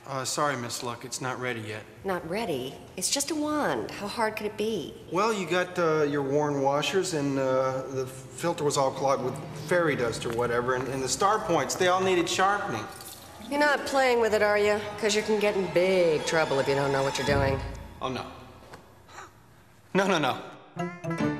Sorry, Miss Luck, it's not ready yet. Not ready? It's just a wand. How hard could it be? Well, you got your worn washers, and the filter was all clogged with fairy dust or whatever, and the star points, they all needed sharpening. You're not playing with it, are you? Because you can get in big trouble if you don't know what you're doing. Oh, no. No.